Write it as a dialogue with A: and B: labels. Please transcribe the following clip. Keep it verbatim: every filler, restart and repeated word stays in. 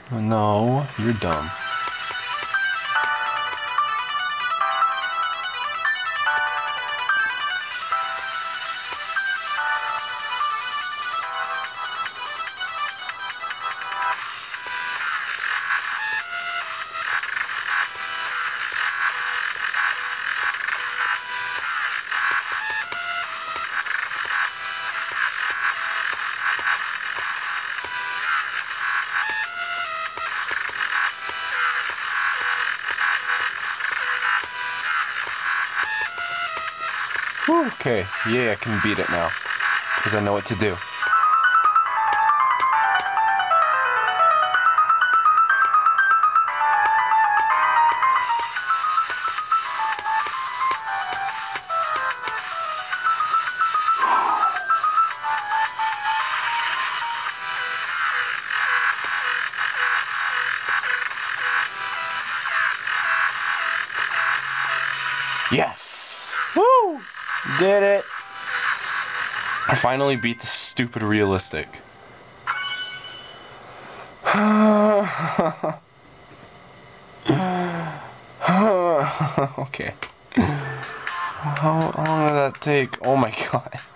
A: No, you're dumb. Okay, yeah, I can beat it now, because I know what to do. Yes! Woo! Did it! I finally beat the stupid realistic. Okay. How long did that take? Oh my god.